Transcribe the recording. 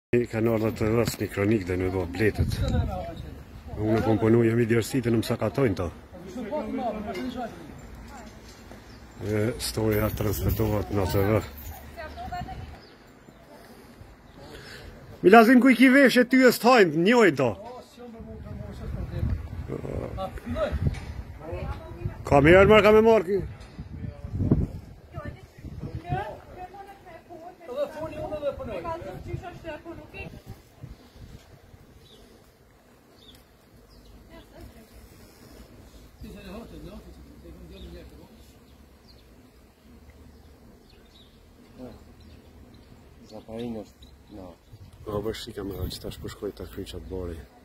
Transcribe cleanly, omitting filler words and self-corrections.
Kanë ardhur të rrës një kronik dhe në do bletet. Unë kom punu, jemi djerësitë në mësakatojnë ta. Storia transmetohet në të rrë. Milazin kuj ki vefshe ty e stajnë, njojnë ta. Ka me jarë marë, ka me marë ki. Zaparinës, no. Bërë shika me që tash përshkoj të kry qatë bori.